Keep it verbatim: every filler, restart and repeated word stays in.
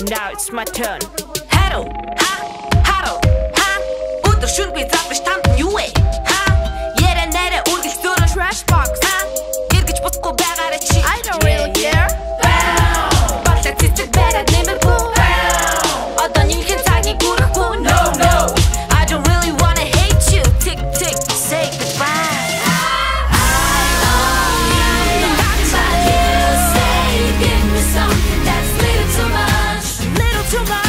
Now it's my turn. Hello, ha, hello, ha. Өдөр шүнгүй завж танд юу вэ? Ха? Ярэ нэрэ үргэлж дөрөв Trash box. ха? Эргэж буцахгүй байгаарай чи. I don't really care. Багтаа цэцэг бариад нэмэргүй. Одоо нэгэн цагийг хүрэхгүй. No, no, I don't really wanna hate you. Tick, tick, say goodbye. I only but you say give me something that's little too much. Little too much.